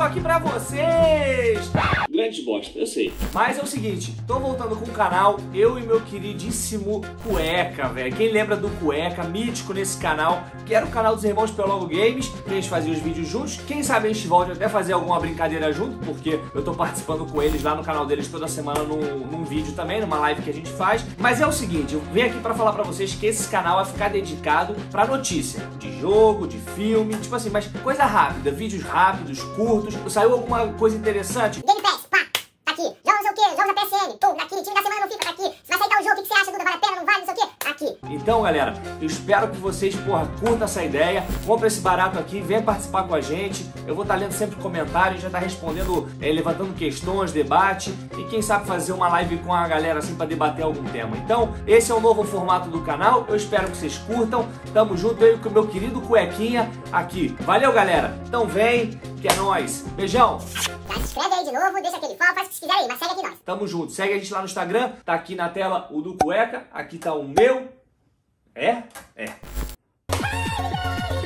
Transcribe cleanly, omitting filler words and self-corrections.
aqui pra vocês. Grande bosta, eu sei. Mas é o seguinte, tô voltando com o canal, eu e meu queridíssimo Cueca, velho. Quem lembra do Cueca, mítico nesse canal, que era o canal dos irmãos Pelongo Games, que a gente fazia os vídeos juntos. Quem sabe a gente volte até fazer alguma brincadeira junto, porque eu tô participando com eles lá no canal deles toda semana num vídeo também, numa live que a gente faz. Mas é o seguinte, eu venho aqui pra falar pra vocês que esse canal vai ficar dedicado pra notícia, de jogo, de filme, tipo assim, mas coisa rápida, vídeos rápidos, curtos. Saiu alguma coisa interessante? Game Pass, pá, tá aqui. Joga não sei o quê, joga na PSN, pum, tá aqui. Time da semana não fica, tá aqui. Se vai sair tal jogo, o que você acha, Duda? Vale a pena, não vale, não sei o quê? Tá aqui. Então, galera, eu espero que vocês, curtam essa ideia, compra esse barato aqui, venha participar com a gente. Eu vou estar lendo sempre comentários, já tá respondendo, levantando questões, debate e quem sabe fazer uma live com a galera assim para debater algum tema. Então, esse é o novo formato do canal, eu espero que vocês curtam. Tamo junto, eu com o meu querido Cuequinha aqui. Valeu, galera. Então vem, que é nóis. Beijão. Já se inscreve aí de novo, deixa aquele follow, faz o que vocês quiserem aí, mas segue aqui nós. Tamo junto. Segue a gente lá no Instagram. Tá aqui na tela o do Cueca. Aqui tá o meu. É? É.